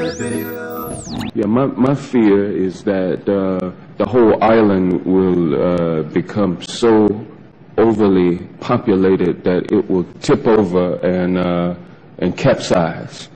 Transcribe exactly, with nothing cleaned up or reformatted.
Yeah, my, my fear is that uh, the whole island will uh, become so overly populated that it will tip over and, uh, and capsize.